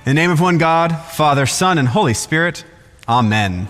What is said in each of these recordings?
In the name of one God, Father, Son, and Holy Spirit, Amen.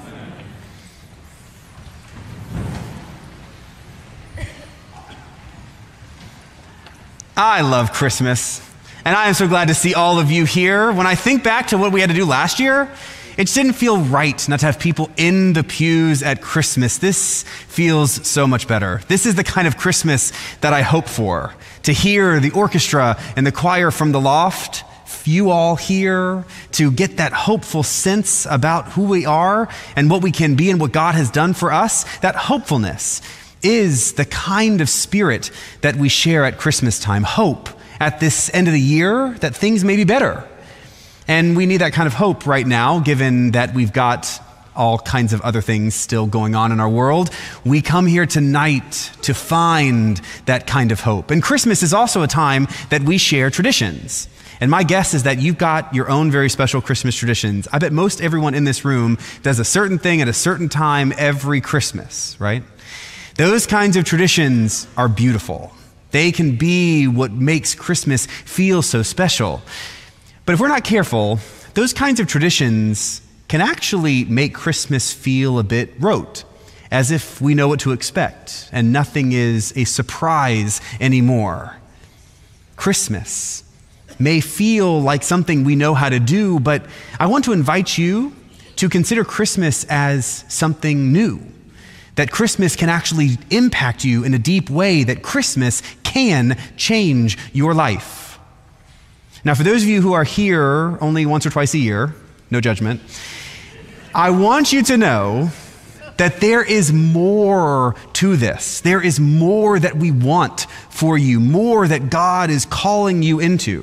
I love Christmas, and I am so glad to see all of you here. When I think back to what we had to do last year, it just didn't feel right not to have people in the pews at Christmas. This feels so much better. This is the kind of Christmas that I hope for, to hear the orchestra and the choir from the loft, you all here, to get that hopeful sense about who we are and what we can be and what God has done for us. That hopefulness is the kind of spirit that we share at Christmas time. Hope at this end of the year that things may be better. And we need that kind of hope right now, given that we've got all kinds of other things still going on in our world. We come here tonight to find that kind of hope. And Christmas is also a time that we share traditions. And my guess is that you've got your own very special Christmas traditions. I bet most everyone in this room does a certain thing at a certain time every Christmas, right? Those kinds of traditions are beautiful. They can be what makes Christmas feel so special. But if we're not careful, those kinds of traditions can actually make Christmas feel a bit rote, as if we know what to expect and nothing is a surprise anymore. Christmas may feel like something we know how to do, but I want to invite you to consider Christmas as something new. That Christmas can actually impact you in a deep way, that Christmas can change your life. Now, for those of you who are here only once or twice a year, no judgment, I want you to know that there is more to this. There is more that we want for you, more that God is calling you into.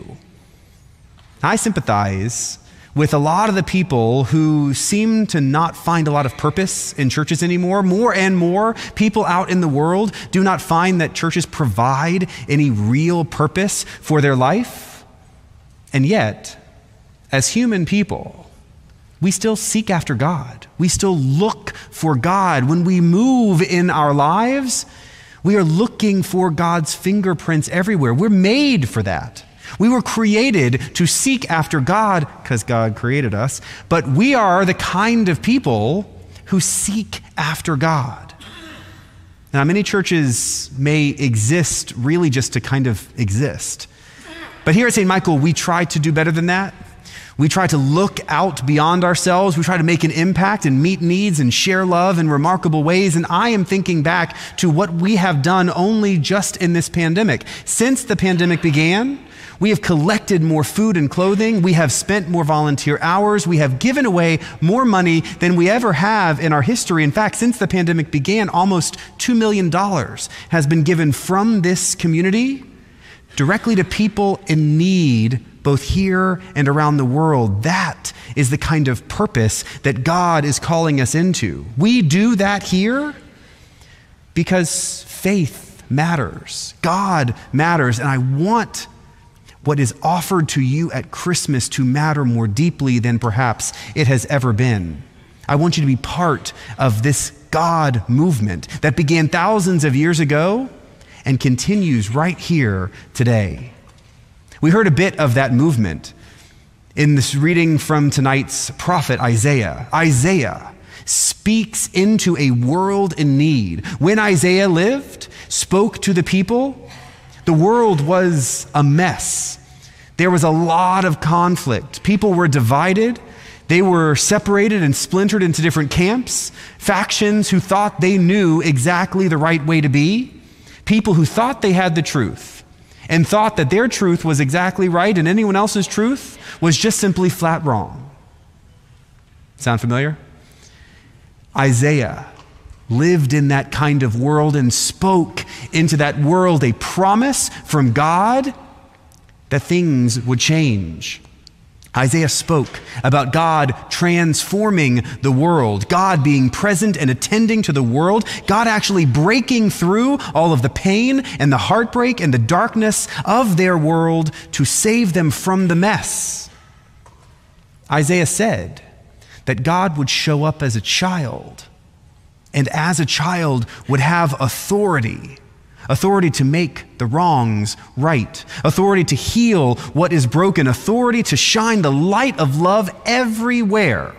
I sympathize with a lot of the people who seem to not find a lot of purpose in churches anymore. More and more people out in the world do not find that churches provide any real purpose for their life. And yet, as human people, we still seek after God. We still look for God. When we move in our lives, we are looking for God's fingerprints everywhere. We're made for that. We were created to seek after God because God created us, but we are the kind of people who seek after God. Now, many churches may exist really just to kind of exist. But here at St. Michael, we try to do better than that. We try to look out beyond ourselves. We try to make an impact and meet needs and share love in remarkable ways. And I am thinking back to what we have done only just in this pandemic. Since the pandemic began, we have collected more food and clothing. We have spent more volunteer hours. We have given away more money than we ever have in our history. In fact, since the pandemic began, almost $2 million has been given from this community directly to people in need, both here and around the world. That is the kind of purpose that God is calling us into. We do that here because faith matters. God matters. And I want what is offered to you at Christmas to matter more deeply than perhaps it has ever been. I want you to be part of this God movement that began thousands of years ago and continues right here today. We heard a bit of that movement in this reading from tonight's prophet Isaiah. Isaiah speaks into a world in need. When Isaiah lived, spoke to the people, the world was a mess. There was a lot of conflict. People were divided. They were separated and splintered into different camps, factions who thought they knew exactly the right way to be, people who thought they had the truth and thought that their truth was exactly right and anyone else's truth was just simply flat wrong. Sound familiar? Isaiah lived in that kind of world and spoke into that world a promise from God that things would change. Isaiah spoke about God transforming the world, God being present and attending to the world, God actually breaking through all of the pain and the heartbreak and the darkness of their world to save them from the mess. Isaiah said that God would show up as a child, and as a child would have authority authority to make the wrongs right, authority to heal what is broken, authority to shine the light of love everywhere.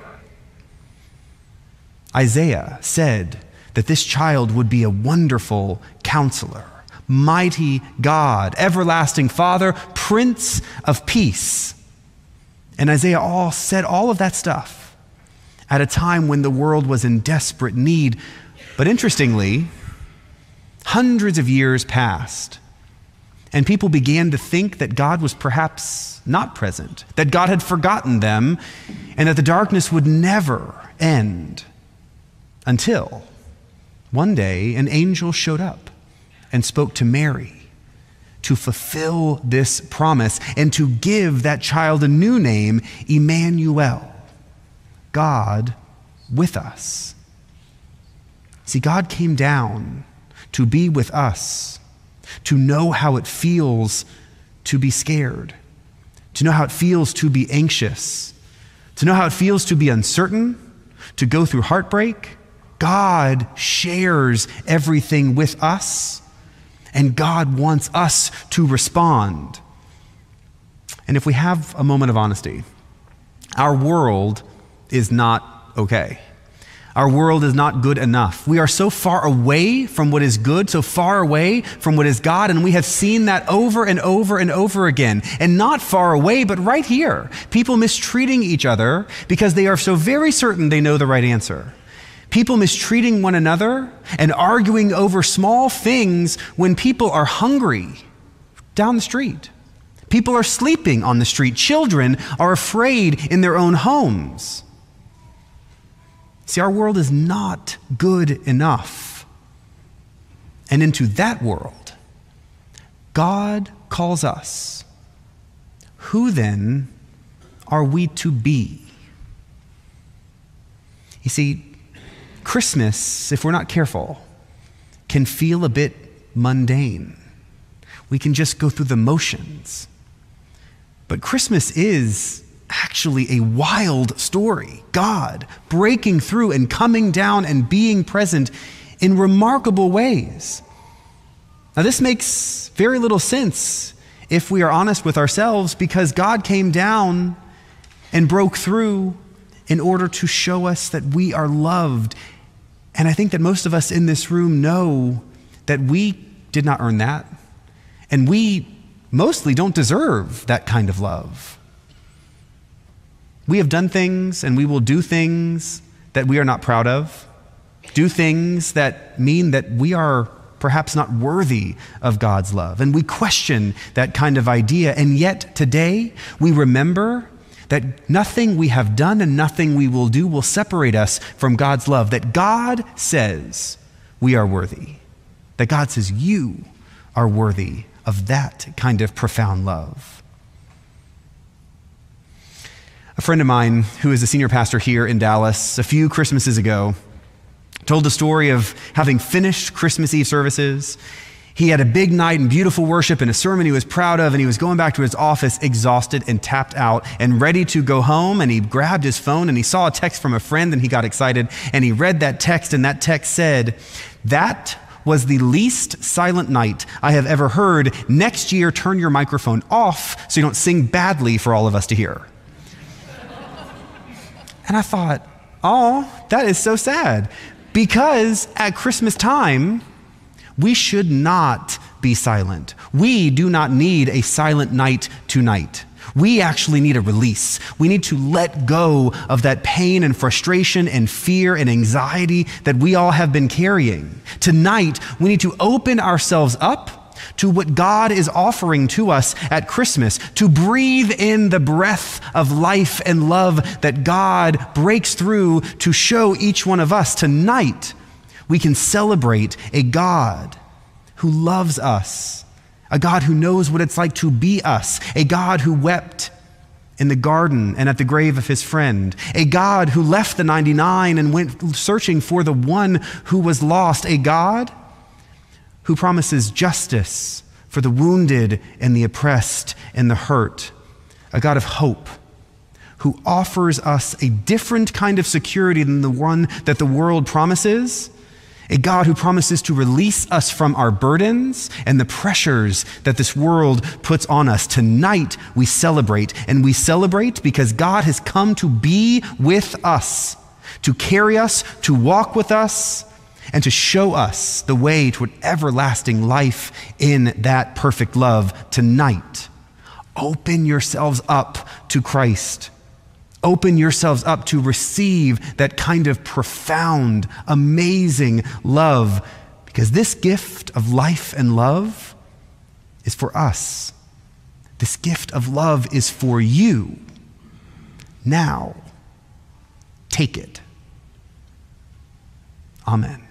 Isaiah said that this child would be a wonderful counselor, mighty God, everlasting Father, Prince of Peace. And Isaiah said all of that stuff at a time when the world was in desperate need. But interestingly, hundreds of years passed, and people began to think that God was perhaps not present, that God had forgotten them, and that the darkness would never end, until one day an angel showed up and spoke to Mary to fulfill this promise and to give that child a new name, Emmanuel, God with us. See, God came down to be with us, to know how it feels to be scared, to know how it feels to be anxious, to know how it feels to be uncertain, to go through heartbreak. God shares everything with us, and God wants us to respond. And if we have a moment of honesty, our world is not okay. Our world is not good enough. We are so far away from what is good, so far away from what is God, and we have seen that over and over and over again. And not far away, but right here. People mistreating each other because they are so very certain they know the right answer. People mistreating one another and arguing over small things when people are hungry down the street. People are sleeping on the street. Children are afraid in their own homes. See, our world is not good enough. And into that world, God calls us. Who then are we to be? You see, Christmas, if we're not careful, can feel a bit mundane. We can just go through the motions. But Christmas is actually a wild story. God breaking through and coming down and being present in remarkable ways. Now, this makes very little sense if we are honest with ourselves, because God came down and broke through in order to show us that we are loved. And I think that most of us in this room know that we did not earn that. And we mostly don't deserve that kind of love. We have done things and we will do things that we are not proud of, do things that mean that we are perhaps not worthy of God's love. And we question that kind of idea. And yet today we remember that nothing we have done and nothing we will do will separate us from God's love, that God says we are worthy, that God says you are worthy of that kind of profound love. A friend of mine who is a senior pastor here in Dallas a few Christmases ago told the story of having finished Christmas Eve services. He had a big night and beautiful worship and a sermon he was proud of, and he was going back to his office exhausted and tapped out and ready to go home. And he grabbed his phone and he saw a text from a friend and he got excited and he read that text, and that text said, "That was the least silent night I have ever heard. Next year, turn your microphone off so you don't sing badly for all of us to hear." And I thought, oh, that is so sad, because at Christmas time, we should not be silent. We do not need a silent night tonight. We actually need a release. We need to let go of that pain and frustration and fear and anxiety that we all have been carrying. Tonight, we need to open ourselves up to what God is offering to us at Christmas, to breathe in the breath of life and love that God breaks through to show each one of us. Tonight, we can celebrate a God who loves us, a God who knows what it's like to be us, a God who wept in the garden and at the grave of his friend, a God who left the 99 and went searching for the one who was lost, a God who promises justice for the wounded and the oppressed and the hurt, a God of hope who offers us a different kind of security than the one that the world promises, A God who promises to release us from our burdens and the pressures that this world puts on us. Tonight we celebrate, and we celebrate because God has come to be with us, to carry us, to walk with us, and to show us the way to an everlasting life in that perfect love. Tonight, open yourselves up to Christ. Open yourselves up to receive that kind of profound, amazing love, because this gift of life and love is for us. This gift of love is for you. Now, take it. Amen.